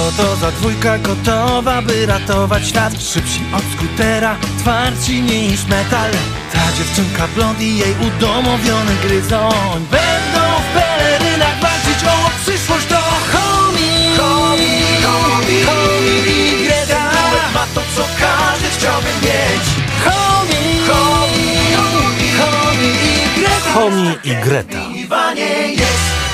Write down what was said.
Co to za dwójka gotowa, by ratować świat? Szybsi od skutera, twardsi niż metal. Ta dziewczynka blond i jej udomowiony gryzoń będą w pelerynach walczyć o przyszłość. To Homie i Greta. Duet ma to, co każdy chciałby mieć. Homie i Greta. Homie i Greta. Jest